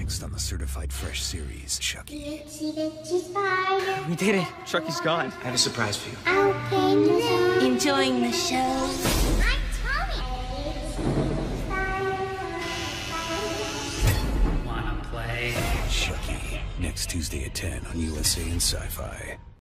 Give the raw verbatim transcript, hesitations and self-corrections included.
Next on the Certified Fresh series, Chucky. Itsy bitsy spider. We did it. Chucky's gone. I have a surprise for you. Out came the sun. Enjoying the show? I'm Tommy. Wanna play? Chucky. Next Tuesday at ten on U S A and Sci-Fi.